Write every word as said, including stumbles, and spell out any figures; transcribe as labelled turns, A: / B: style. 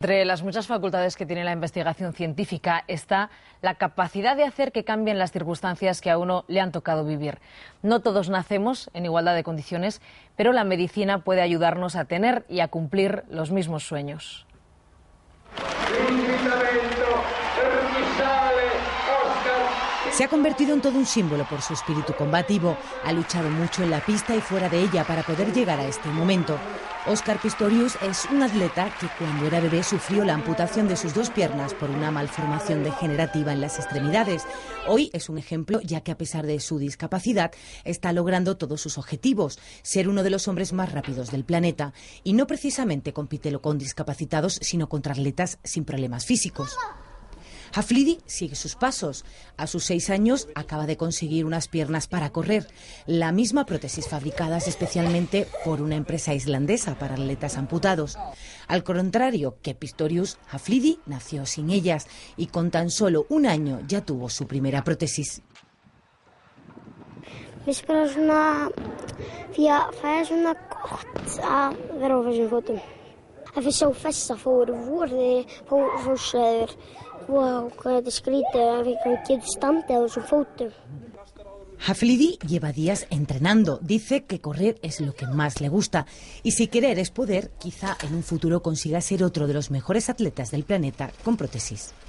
A: Entre las muchas facultades que tiene la investigación científica está la capacidad de hacer que cambien las circunstancias que a uno le han tocado vivir. No todos nacemos en igualdad de condiciones, pero la medicina puede ayudarnos a tener y a cumplir los mismos sueños.
B: Se ha convertido en todo un símbolo por su espíritu combativo. Ha luchado mucho en la pista y fuera de ella para poder llegar a este momento. Óscar Pistorius es un atleta que cuando era bebé sufrió la amputación de sus dos piernas por una malformación degenerativa en las extremidades. Hoy es un ejemplo, ya que a pesar de su discapacidad está logrando todos sus objetivos, ser uno de los hombres más rápidos del planeta. Y no precisamente compite con discapacitados, sino contra atletas sin problemas físicos. Haflidi sigue sus pasos. A sus seis años acaba de conseguir unas piernas para correr. La misma prótesis fabricadas especialmente por una empresa islandesa para atletas amputados. Al contrario que Pistorius, Haflidi nació sin ellas y con tan solo un año ya tuvo su primera prótesis.
C: Mér finnst bara svona, því að það er svona gott að vera á þessum fótum. Að við sjá þessa fór vorið fórsæður. Wow, hvað þetta er skrítið að við getum standið á þessum fótum.
B: Haflidi lleva días entrenando. Dice que correr es lo que más le gusta. Y si querer es poder, quizá en un futuro consiga ser otro de los mejores atletas del planeta con prótesis.